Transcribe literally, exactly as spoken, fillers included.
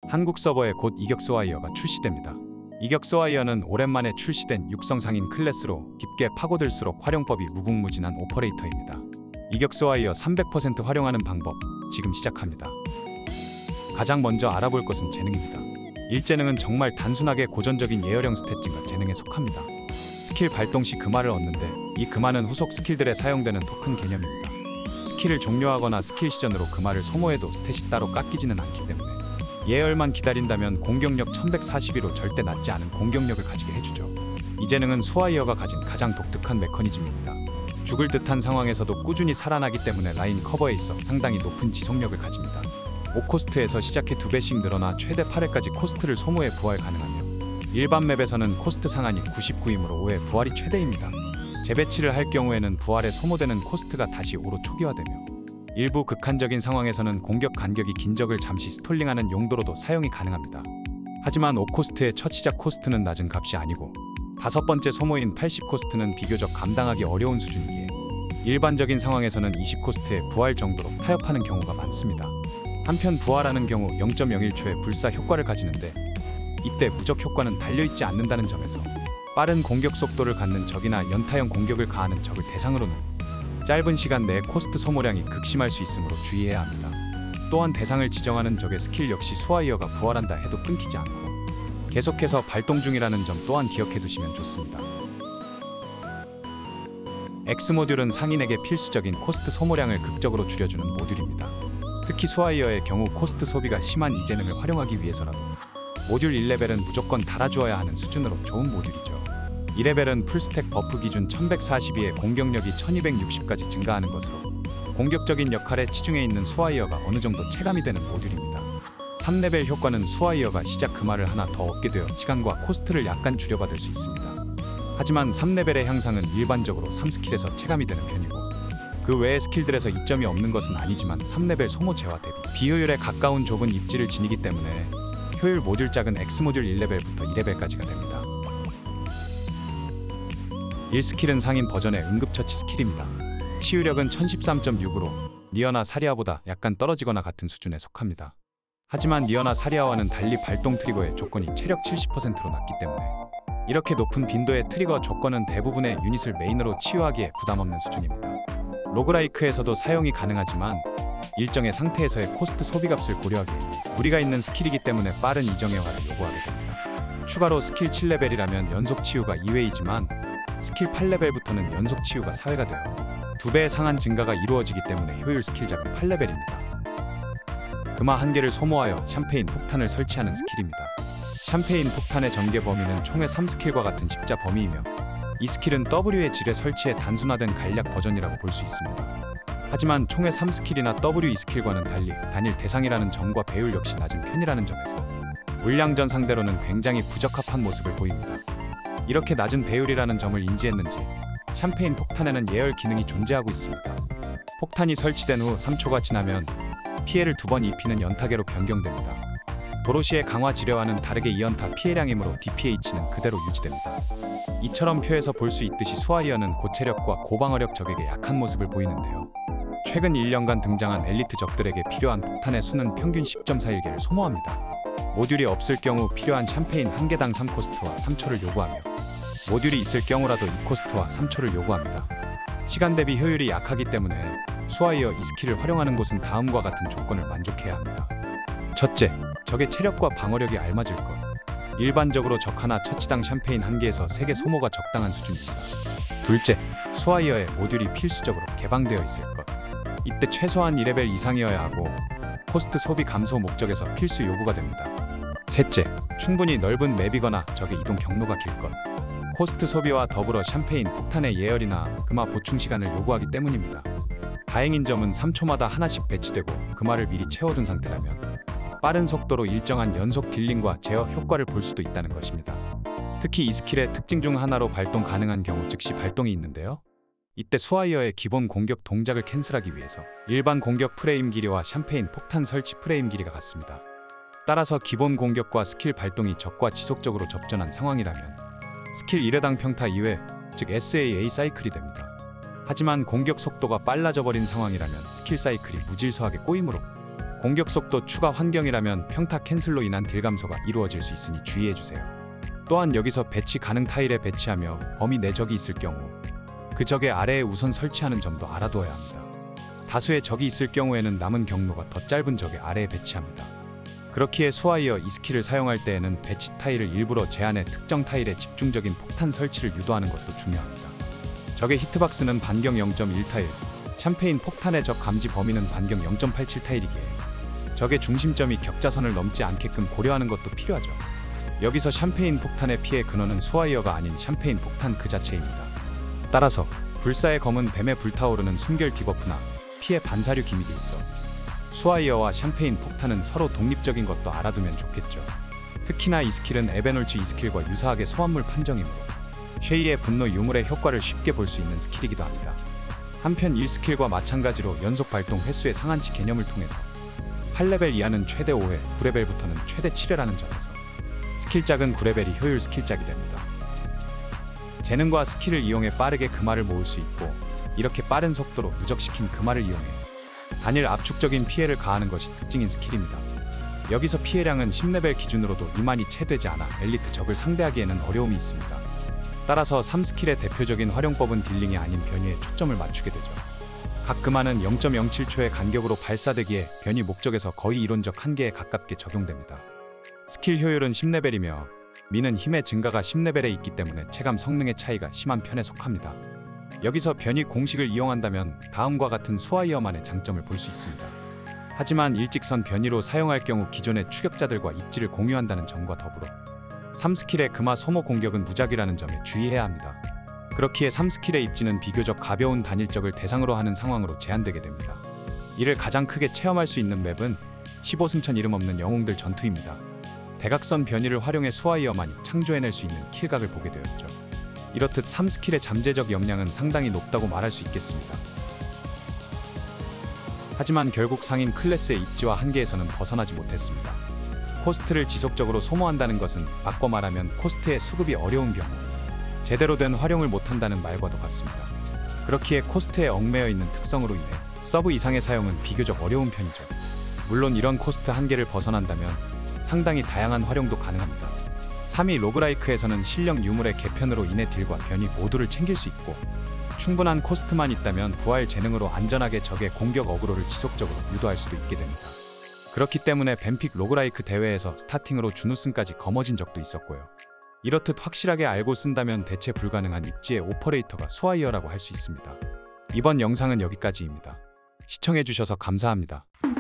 한국 서버에 곧 이격스 와이어가 출시됩니다. 이격스 와이어는 오랜만에 출시된 육성 상인 클래스로 깊게 파고들수록 활용법이 무궁무진한 오퍼레이터입니다. 이격스 와이어 삼백 퍼센트 활용하는 방법, 지금 시작합니다. 가장 먼저 알아볼 것은 재능입니다. 일재능은 정말 단순하게 고전적인 예열형 스탯 증가 재능에 속합니다. 스킬 발동 시 금화를 얻는데 이 금화는 후속 스킬들에 사용되는 토큰 개념입니다. 스킬을 종료하거나 스킬 시전으로 금화를 소모해도 스탯이 따로 깎이지는 않기 때문에 예열만 기다린다면 공격력 천백사십이로 절대 낮지 않은 공격력을 가지게 해주죠. 이 재능은 수와이어가 가진 가장 독특한 메커니즘입니다. 죽을 듯한 상황에서도 꾸준히 살아나기 때문에 라인 커버에 있어 상당히 높은 지속력을 가집니다. 오 코스트에서 시작해 두 배씩 늘어나 최대 팔 회까지 코스트를 소모해 부활 가능하며 일반 맵에서는 코스트 상한이 구십구이므로 오회 부활이 최대입니다. 재배치를 할 경우에는 부활에 소모되는 코스트가 다시 오로 초기화되며 일부 극한적인 상황에서는 공격 간격이 긴 적을 잠시 스톨링하는 용도로도 사용이 가능합니다. 하지만 오 코스트의 첫 시작 코스트는 낮은 값이 아니고 다섯 번째 소모인 팔십 코스트는 비교적 감당하기 어려운 수준이기에 일반적인 상황에서는 이십 코스트의 부활 정도로 타협하는 경우가 많습니다. 한편 부활하는 경우 영 점 영일 초의 불사 효과를 가지는데 이때 무적 효과는 달려있지 않는다는 점에서 빠른 공격 속도를 갖는 적이나 연타형 공격을 가하는 적을 대상으로는 짧은 시간 내에 코스트 소모량이 극심할 수 있으므로 주의해야 합니다. 또한 대상을 지정하는 적의 스킬 역시 수와이어가 부활한다 해도 끊기지 않고 계속해서 발동 중이라는 점 또한 기억해 두시면 좋습니다. X 모듈은 상인에게 필수적인 코스트 소모량을 극적으로 줄여주는 모듈입니다. 특히 수와이어의 경우 코스트 소비가 심한 이 재능을 활용하기 위해서라도 모듈 일 레벨은 무조건 달아주어야 하는 수준으로 좋은 모듈이죠. 이 레벨은 풀스택 버프 기준 천백사십이에 공격력이 천이백육십까지 증가하는 것으로 공격적인 역할에 치중해 있는 수와이어가 어느 정도 체감이 되는 모듈입니다. 삼 레벨 효과는 수와이어가 시작 금화를 하나 더 얻게 되어 시간과 코스트를 약간 줄여받을 수 있습니다. 하지만 삼 레벨의 향상은 일반적으로 삼 스킬에서 체감이 되는 편이고 그 외의 스킬들에서 이점이 없는 것은 아니지만 삼 레벨 소모 재화 대비 비효율에 가까운 좁은 입지를 지니기 때문에 효율 모듈 작은 X 모듈 일 레벨부터 이 레벨까지가 됩니다. 일 스킬은 상인 버전의 응급처치 스킬입니다. 치유력은 천십삼 점 육으로 니어나 사리아보다 약간 떨어지거나 같은 수준에 속합니다. 하지만 니어나 사리아와는 달리 발동 트리거의 조건이 체력 칠십 퍼센트로 낮기 때문에 이렇게 높은 빈도의 트리거 조건은 대부분의 유닛을 메인으로 치유하기에 부담없는 수준입니다. 로그라이크에서도 사용이 가능하지만 일정의 상태에서의 코스트 소비값을 고려하기에 무리가 있는 스킬이기 때문에 빠른 이정예화를 요구하게 됩니다. 추가로 스킬 칠 레벨이라면 연속 치유가 이 회이지만 스킬 팔 레벨부터는 연속 치유가 사 회가 되어 두 배의 상한 증가가 이루어지기 때문에 효율 스킬 작은 팔 레벨입니다. 금화 한 개를 소모하여 샴페인 폭탄을 설치하는 스킬입니다. 샴페인 폭탄의 전개 범위는 총의 삼 스킬과 같은 십자 범위이며 이 스킬은 W의 지뢰 설치의 단순화된 간략 버전이라고 볼 수 있습니다. 하지만 총의 삼 스킬이나 W 이 스킬과는 달리 단일 대상이라는 점과 배율 역시 낮은 편이라는 점에서 물량전 상대로는 굉장히 부적합한 모습을 보입니다. 이렇게 낮은 배율이라는 점을 인지했는지 샴페인 폭탄에는 예열 기능이 존재하고 있습니다. 폭탄이 설치된 후 삼 초가 지나면 피해를 두 번 입히는 연타계로 변경됩니다. 도로시의 강화 지뢰와는 다르게 이 연타 피해량이므로 디피에이치는 그대로 유지됩니다. 이처럼 표에서 볼 수 있듯이 수와이어는 고체력과 고방어력 적에게 약한 모습을 보이는데요. 최근 일 년간 등장한 엘리트 적들에게 필요한 폭탄의 수는 평균 십 점 사일 개를 소모합니다. 모듈이 없을 경우 필요한 샴페인 한 개당 삼 코스트와 삼 초를 요구하며 모듈이 있을 경우라도 이 코스트와 삼 초를 요구합니다. 시간 대비 효율이 약하기 때문에 수와이어 이 스킬을 활용하는 곳은 다음과 같은 조건을 만족해야 합니다. 첫째, 적의 체력과 방어력이 알맞을 것. 일반적으로 적 하나 처치당 샴페인 한 개에서 세 개 소모가 적당한 수준입니다. 둘째, 수와이어의 모듈이 필수적으로 개방되어 있을 것. 이때 최소한 이 레벨 이상이어야 하고 코스트 소비 감소 목적에서 필수 요구가 됩니다. 셋째, 충분히 넓은 맵이거나 적의 이동 경로가 길 것. 코스트 소비와 더불어 샴페인 폭탄의 예열이나 금화 보충 시간을 요구하기 때문입니다. 다행인 점은 삼 초마다 하나씩 배치되고 금화를 미리 채워둔 상태라면 빠른 속도로 일정한 연속 딜링과 제어 효과를 볼 수도 있다는 것입니다. 특히 이 스킬의 특징 중 하나로 발동 가능한 경우 즉시 발동이 있는데요. 이때 수와이어의 기본 공격 동작을 캔슬하기 위해서 일반 공격 프레임 길이와 샴페인 폭탄 설치 프레임 길이가 같습니다. 따라서 기본 공격과 스킬 발동이 적과 지속적으로 접전한 상황이라면 스킬 일 회당 평타 이 회, 즉 에스에이에이 사이클이 됩니다. 하지만 공격 속도가 빨라져 버린 상황이라면 스킬 사이클이 무질서하게 꼬이므로 공격 속도 추가 환경이라면 평타 캔슬로 인한 딜 감소가 이루어질 수 있으니 주의해주세요. 또한 여기서 배치 가능 타일에 배치하며 범위 내 적이 있을 경우 그 적의 아래에 우선 설치하는 점도 알아두어야 합니다. 다수의 적이 있을 경우에는 남은 경로가 더 짧은 적의 아래에 배치합니다. 그렇기에 스와이어 이 스킬을 사용할 때에는 배치 타일을 일부러 제한해 특정 타일에 집중적인 폭탄 설치를 유도하는 것도 중요합니다. 적의 히트박스는 반경 영 점 일 타일, 샴페인 폭탄의 적 감지 범위는 반경 영 점 팔칠 타일이기에 적의 중심점이 격자선을 넘지 않게끔 고려하는 것도 필요하죠. 여기서 샴페인 폭탄의 피해 근원은 스와이어가 아닌 샴페인 폭탄 그 자체입니다. 따라서 불사의 검은 뱀에 불타오르는 숨결 디버프나 피해 반사류 기믹이 있어 스와이어와 샴페인 폭탄은 서로 독립적인 것도 알아두면 좋겠죠. 특히나 이 스킬은 에베놀츠 이 스킬과 유사하게 소환물 판정이므로 쉐이의 분노 유물의 효과를 쉽게 볼 수 있는 스킬이기도 합니다. 한편 일 스킬과 마찬가지로 연속 발동 횟수의 상한치 개념을 통해서 팔 레벨 이하는 최대 오 회, 구 레벨부터는 최대 칠 회라는 점에서 스킬작은 구 레벨이 효율 스킬작이 됩니다. 재능과 스킬을 이용해 빠르게 금화를 모을 수 있고 이렇게 빠른 속도로 누적시킨 금화를 이용해 단일 압축적인 피해를 가하는 것이 특징인 스킬입니다. 여기서 피해량은 십 레벨 기준으로도 이만이 채 되지 않아 엘리트 적을 상대하기에는 어려움이 있습니다. 따라서 삼 스킬의 대표적인 활용법은 딜링이 아닌 변이에 초점을 맞추게 되죠. 각 금화는 영 점 영칠 초의 간격으로 발사되기에 변이 목적에서 거의 이론적 한계에 가깝게 적용됩니다. 스킬 효율은 십 레벨이며 미는 힘의 증가가 십 레벨에 있기 때문에 체감 성능의 차이가 심한 편에 속합니다. 여기서 변이 공식을 이용한다면 다음과 같은 스와이어만의 장점을 볼 수 있습니다. 하지만 일직선 변이로 사용할 경우 기존의 추격자들과 입지를 공유한다는 점과 더불어 삼 스킬의 금화 소모 공격은 무작위라는 점에 주의해야 합니다. 그렇기에 삼 스킬의 입지는 비교적 가벼운 단일적을 대상으로 하는 상황으로 제한되게 됩니다. 이를 가장 크게 체험할 수 있는 맵은 십오 승천 이름 없는 영웅들 전투입니다. 대각선 변이를 활용해 스와이어만이 창조해낼 수 있는 킬각을 보게 되었죠. 이렇듯 삼 스킬의 잠재적 역량은 상당히 높다고 말할 수 있겠습니다. 하지만 결국 상인 클래스의 입지와 한계에서는 벗어나지 못했습니다. 코스트를 지속적으로 소모한다는 것은 바꿔 말하면 코스트의 수급이 어려운 경우 제대로 된 활용을 못한다는 말과도 같습니다. 그렇기에 코스트에 얽매여 있는 특성으로 인해 서브 이상의 사용은 비교적 어려운 편이죠. 물론 이런 코스트 한계를 벗어난다면 상당히 다양한 활용도 가능합니다. 삼 위 로그라이크에서는 실력 유물의 개편으로 인해 딜과 변이 모두를 챙길 수 있고 충분한 코스트만 있다면 부활 재능으로 안전하게 적의 공격 어그로를 지속적으로 유도할 수도 있게 됩니다. 그렇기 때문에 뱀픽 로그라이크 대회에서 스타팅으로 준우승까지 거머쥔 적도 있었고요. 이렇듯 확실하게 알고 쓴다면 대체 불가능한 입지의 오퍼레이터가 스와이어라고 할 수 있습니다. 이번 영상은 여기까지입니다. 시청해주셔서 감사합니다.